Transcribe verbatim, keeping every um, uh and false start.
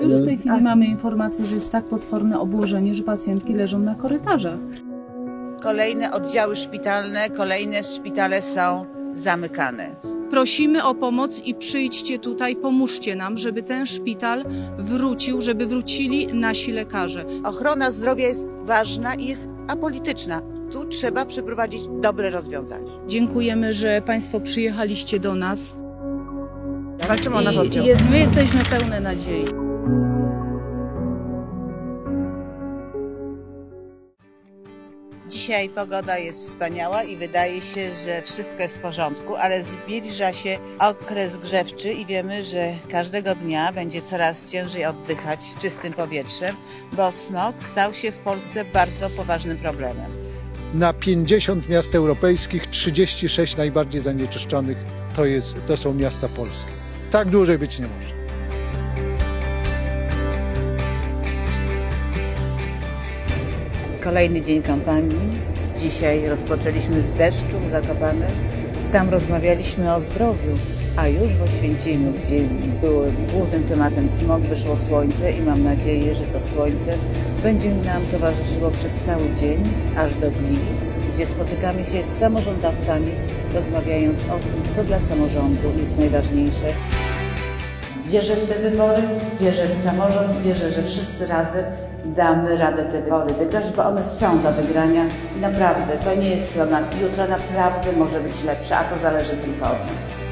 Już w tej chwili mamy informację, że jest tak potworne obłożenie, że pacjentki leżą na korytarzach. Kolejne oddziały szpitalne, kolejne szpitale są zamykane. Prosimy o pomoc i przyjdźcie tutaj, pomóżcie nam, żeby ten szpital wrócił, żeby wrócili nasi lekarze. Ochrona zdrowia jest ważna i jest apolityczna. Tu trzeba przeprowadzić dobre rozwiązanie. Dziękujemy, że Państwo przyjechaliście do nas. Walczymy o nasz oddział. I, i my jesteśmy pełne nadziei. Dzisiaj pogoda jest wspaniała i wydaje się, że wszystko jest w porządku, ale zbliża się okres grzewczy i wiemy, że każdego dnia będzie coraz ciężej oddychać czystym powietrzem, bo smog stał się w Polsce bardzo poważnym problemem. Na pięćdziesiąt miast europejskich trzydzieści sześć najbardziej zanieczyszczonych to, jest, to są miasta polskie. Tak dłużej być nie może. Kolejny dzień kampanii. Dzisiaj rozpoczęliśmy w deszczu, w Zakopanem. Tam rozmawialiśmy o zdrowiu, a już w Oświęcimiu, gdzie był głównym tematem smog, wyszło słońce i mam nadzieję, że to słońce będzie nam towarzyszyło przez cały dzień, aż do Gliwic, gdzie spotykamy się z samorządowcami, rozmawiając o tym, co dla samorządu jest najważniejsze. Wierzę w te wybory, wierzę w samorząd, wierzę, że wszyscy razem damy radę te wybory wygrać, bo one są do wygrania i naprawdę to nie jest strona. Jutro naprawdę może być lepsze, a to zależy tylko od nas.